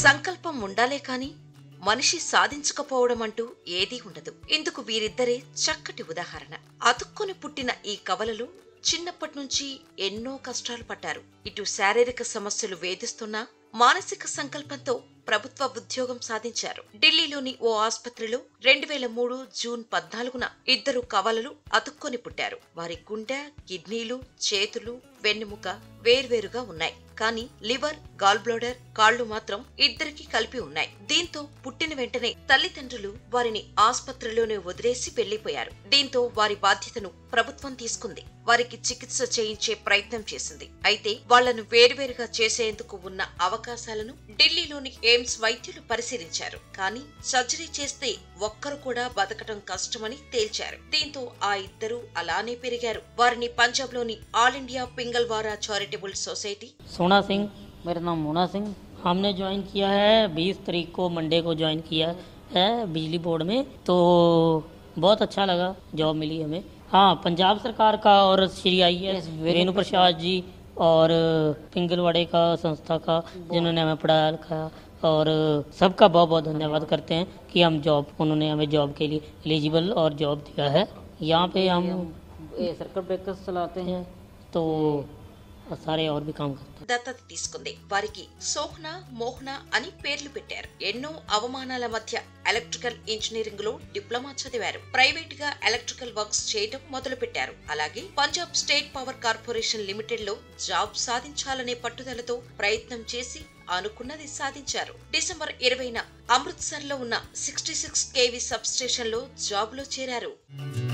సంకల్పం ఉండాలే కాని మనిషి సాధించకపోవడం అంటూ ఏదీ ఉండదు. ఇందుకు వీరిద్దరే చక్కటి ఉదాహరణ. అతుక్కొని పుట్టిన ఈ కవలలు చిన్నప్పటి నుంచి ఎన్నో కష్టాలు పడ్డారు. ఇటు శారీరక సమస్యలు వేధిస్తున్నా మానసిక సంకల్పంతో ప్రభుత్వ ఉద్యోగం సాధించారు. ఢిల్లీలోని ఓ ఆస్పత్రిలో 2003 జూన్ 14న ఇద్దరు కవలలు అతుక్కొని పుట్టారు. వారి గుండె, కిడ్నీలు, చేతులు, వెన్నెముక వేర్వేరుగా ఉన్నాయి. కానీ లివర్, గాల్ బ్లాడర్, కాళ్లు మాత్రం ఇద్దరికి కలిపి ఉన్నాయి. దీంతో పుట్టిన వెంటనే తల్లిదండ్రులు వారిని ఆస్పత్రిలోనే వదిలేసి వెళ్లిపోయారు. దీంతో వారి బాధ్యతను ప్రభుత్వం తీసుకుంది. వారికి చికిత్స చేయించే ప్రయత్నం చేసింది. అయితే వాళ్లను వేర్వేరుగా చేసేందుకు ఉన్న అవకాశాలను ఢిల్లీలోని ఎయిమ్స్ వైద్యులు పరిశీలించారు. కానీ సర్జరీ చేస్తే ఒక్కరు కూడా బతకటం కష్టమని తేల్చారు. దీంతో ఆ ఇద్దరు అలానే పెరిగారు. వారిని పంజాబ్ లోని all India Pingalwara charitable society. Sona Singh, मेरा नाम मोना सिंह। हमने ज्वाइन किया है 20 तारीख को, मंडे को ज्वाइन किया है बिजली बोर्ड में। तो बहुत अच्छा लगा, जॉब मिली हमें। हाँ, पंजाब सरकार का और श्री IAS रेणु प्रसाद जी और पिंगलवाड़े का संस्था का, जिन्होंने हमें पढ़ाया लिखाया, और सबका बहुत बहुत धन्यवाद करते हैं कि उन्होंने हमें जॉब के लिए एलिजिबल और जॉब दिया है। यहाँ पे हम सर्किट ब्रेकर्स चलाते हैं, तो सारे और भी काम करते हैं। దత్తత తీసుకుంది. వారికి సోహ్నా, మోహన అని పేర్లు పెట్టారు. ఎన్నో అవమానాల మధ్య ఎలక్ట్రికల్ ఇంజనీరింగ్ లో డిప్లొమా చదివారు. ప్రైవేట్ గా ఎలక్ట్రికల్ వర్క్స్ చేయడం మొదలు పెట్టారు. అలాగే Punjab state power corporation limited లో జాబ్ సాధించాలనే పట్టుదలతో ప్రయత్నం చేసి అనుకున్నది సాధించారు. డిసెంబర్ 20న అమృత్సర్ లో ఉన్న 66 kV సబ్ స్టేషన్ లో జాబ్ లో చేరారు.